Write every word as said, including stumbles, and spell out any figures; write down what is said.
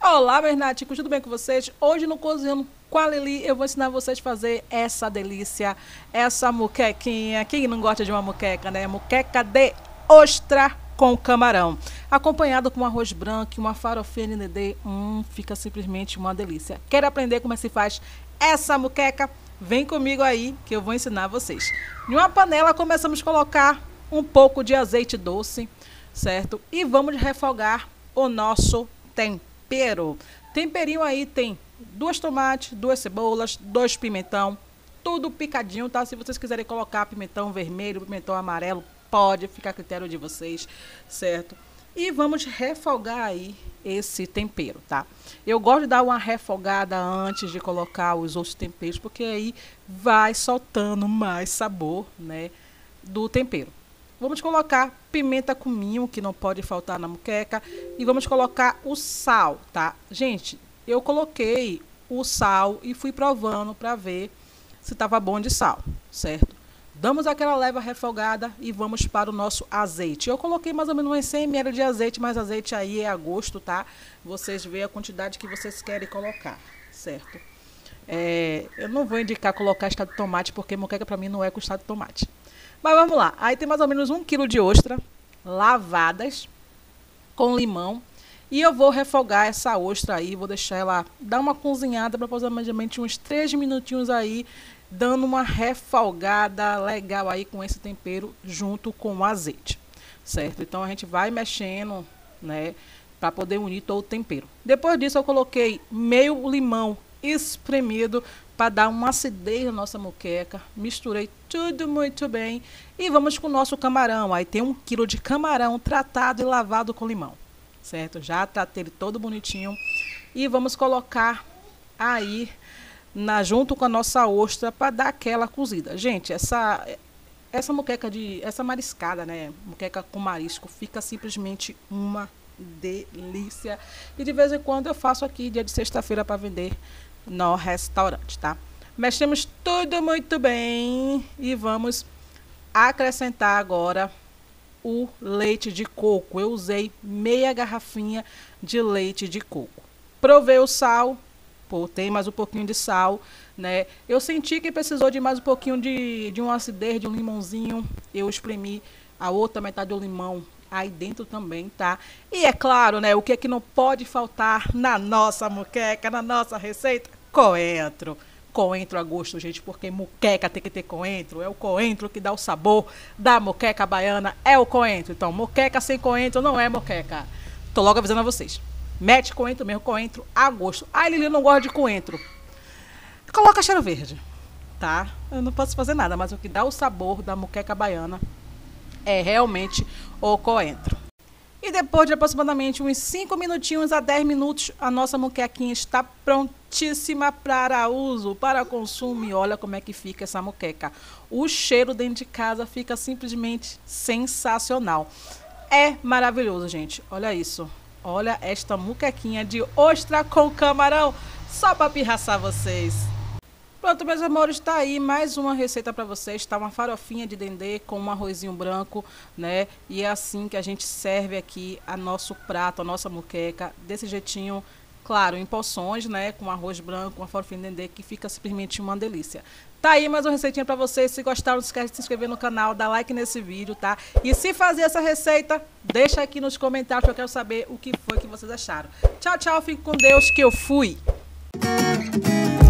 Olá, meus naticos, tudo bem com vocês? Hoje no Cozinhando com a Lili eu vou ensinar vocês a fazer essa delícia, essa muquequinha. Quem não gosta de uma muqueca, né? Muqueca de ostra com camarão, acompanhado com um arroz branco e uma farofinha de dendê. Hum, fica simplesmente uma delícia. Quer aprender como é que se faz essa muqueca? Vem comigo aí que eu vou ensinar vocês. Em uma panela começamos a colocar um pouco de azeite doce, certo? E vamos refogar o nosso tempero. Temperinho aí tem duas tomates, duas cebolas, dois pimentão, tudo picadinho, tá? Se vocês quiserem colocar pimentão vermelho, pimentão amarelo, pode, ficar a critério de vocês, certo? E vamos refogar aí esse tempero, tá? Eu gosto de dar uma refogada antes de colocar os outros temperos, porque aí vai soltando mais sabor, né, do tempero. Vamos colocar pimenta cominho, que não pode faltar na muqueca, e vamos colocar o sal, tá? Gente, eu coloquei o sal e fui provando para ver se estava bom de sal, certo? Damos aquela leva refogada e vamos para o nosso azeite. Eu coloquei mais ou menos uns cem mililitros de azeite, mas azeite aí é a gosto, tá? Vocês veem a quantidade que vocês querem colocar, certo? É, eu não vou indicar colocar extrato de tomate, porque moqueca para mim não é com extrato de tomate. Mas vamos lá. Aí tem mais ou menos um quilo de ostra lavadas com limão. E eu vou refogar essa ostra aí, vou deixar ela dar uma cozinhada para aproximadamente uns três minutinhos aí, dando uma refogada legal aí com esse tempero junto com o azeite, certo? Então a gente vai mexendo, né, para poder unir todo o tempero. Depois disso eu coloquei meio limão espremido para dar uma acidez na nossa moqueca. Misturei tudo muito bem e vamos com o nosso camarão. Aí tem um quilo de camarão tratado e lavado com limão, certo? Já tratei ele todo bonitinho e vamos colocar aí na, junto com a nossa ostra para dar aquela cozida. Gente, essa essa moqueca de essa mariscada, né, moqueca com marisco, fica simplesmente uma delícia. E de vez em quando eu faço aqui dia de sexta-feira para vender no restaurante, tá? Mexemos tudo muito bem e vamos acrescentar agora o leite de coco. Eu usei meia garrafinha de leite de coco. Provei o sal, botei mais um pouquinho de sal, né? Eu senti que precisou de mais um pouquinho de, de uma acidez, de um limãozinho. Eu espremi a outra metade do limão aí dentro também, tá? E é claro, né, o que é que não pode faltar na nossa moqueca, na nossa receita? Coentro. Coentro a gosto, gente, porque moqueca tem que ter coentro. É o coentro que dá o sabor da moqueca baiana, é o coentro. Então, moqueca sem coentro não é moqueca. Tô logo avisando a vocês. Mete coentro mesmo, coentro a gosto. Ai, Lili, eu não gosto de coentro. Coloca cheiro verde, tá? Eu não posso fazer nada, mas o que dá o sabor da moqueca baiana é realmente o coentro. E depois de aproximadamente uns cinco minutinhos a dez minutos, a nossa moquequinha está prontíssima para uso, para consumo. E olha como é que fica essa moqueca. O cheiro dentro de casa fica simplesmente sensacional. É maravilhoso, gente. Olha isso. Olha esta moquequinha de ostra com camarão, só para pirraçar vocês. Pronto, meus amores, tá aí mais uma receita para vocês, tá? Uma farofinha de dendê com um arrozinho branco, né? E é assim que a gente serve aqui a nosso prato, a nossa moqueca, desse jeitinho, claro, em porções, né? Com arroz branco, uma farofinha de dendê, que fica simplesmente uma delícia. Tá aí mais uma receitinha para vocês. Se gostaram, não esquece de se inscrever no canal, dar like nesse vídeo, tá? E se fazer essa receita, deixa aqui nos comentários que eu quero saber o que foi que vocês acharam. Tchau, tchau, fique com Deus, que eu fui!